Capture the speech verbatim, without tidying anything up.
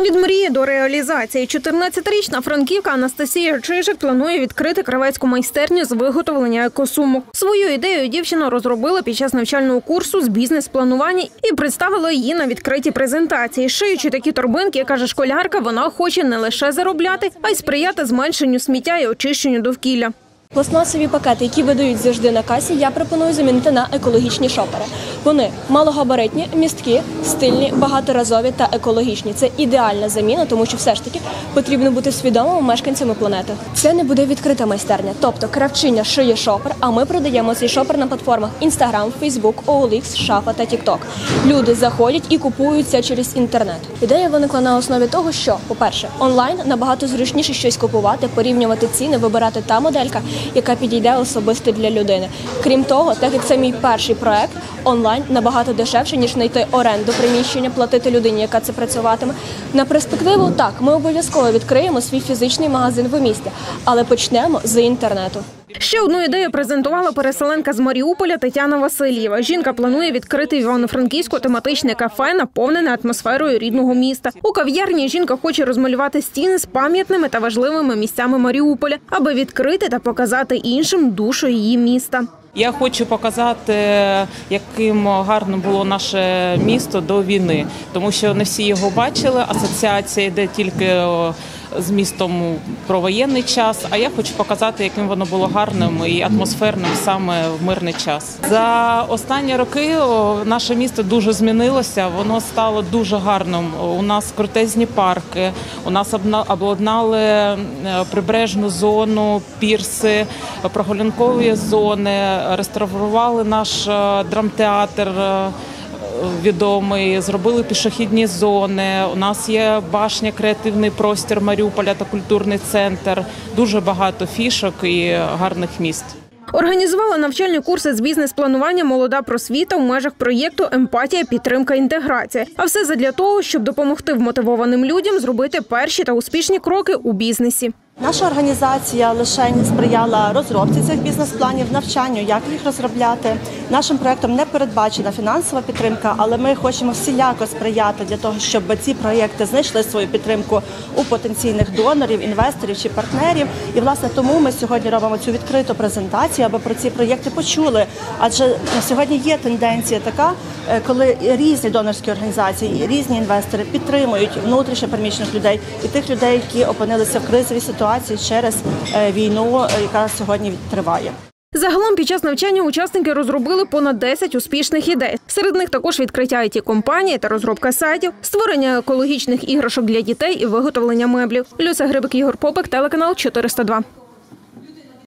Від мрії до реалізації. чотирнадцятирічна франківка Анастасія Чижик планує відкрити кравецьку майстерню з виготовлення екосумок. Свою ідею дівчина розробила під час навчального курсу з бізнес-планування і представила її на відкритій презентації. Шиючи такі торбинки, каже школярка, вона хоче не лише заробляти, а й сприяти зменшенню сміття і очищенню довкілля. Пластмасові пакети, які видають завжди на касі, я пропоную замінити на екологічні шопери. Вони малогабаритні, місткі, стильні, багаторазові та екологічні. Це ідеальна заміна, тому що все ж таки потрібно бути свідомими мешканцями планети. Це не буде відкрита майстерня, тобто кравчиня шиє шопер, а ми продаємо цей шопер на платформах Instagram, Facebook, о ел ікс, Шафа та TikTok. Люди заходять і купують це через інтернет. Ідея виникла на основі того, що, по-перше, онлайн набагато зручніше щось купувати, порівнювати ціни, вибирати та моделька, яка підійде особисто для людини. Крім того, так як це мій перший проект, онлайн набагато дешевше, ніж знайти оренду приміщення, платити людині, яка це працюватиме. На перспективу, так, ми обов'язково відкриємо свій фізичний магазин в місті, але почнемо з інтернету. Ще одну ідею презентувала переселенка з Маріуполя Тетяна Васильєва. Жінка планує відкрити в Івано-Франківську тематичне кафе, наповнене атмосферою рідного міста. У кав'ярні жінка хоче розмалювати стіни з пам'ятними та важливими місцями Маріуполя, аби відкрити та показати іншим душу її міста. Я хочу показати, яким гарним було наше місто до війни, тому що не всі його бачили, асоціація йде тільки з містом про воєнний час, а я хочу показати, яким воно було гарним і атмосферним саме в мирний час. За останні роки наше місто дуже змінилося, воно стало дуже гарним. У нас крутезні парки, у нас обладнали прибережну зону, пірси, прогулянкові зони, реставрували наш драмтеатр відомий, зробили пішохідні зони. У нас є башня «Креативний простір Маріуполя» та культурний центр. Дуже багато фішок і гарних місць. Організувала навчальні курси з бізнес-планування «Молода просвіта» в межах проєкту «Емпатія, підтримка, інтеграція». А все задля того, щоб допомогти вмотивованим людям зробити перші та успішні кроки у бізнесі. Наша організація лише сприяла розробці цих бізнес-планів, навчанню, як їх розробляти. Нашим проєктом не передбачена фінансова підтримка, але ми хочемо всіляко сприяти для того, щоб ці проєкти знайшли свою підтримку у потенційних донорів, інвесторів чи партнерів. І, власне, тому ми сьогодні робимо цю відкриту презентацію, аби про ці проєкти почули. Адже на сьогодні є тенденція така, коли різні донорські організації, різні інвестори підтримують внутрішньо переміщених людей і тих людей, які опинилися в кризовій ситуації через війну, яка сьогодні триває. Загалом під час навчання учасники розробили понад десять успішних ідей. Серед них також відкриття ай ті-компанії та розробка сайтів, створення екологічних іграшок для дітей і виготовлення меблів. Люся Грибик, Ігор Попик, телеканал чотириста два.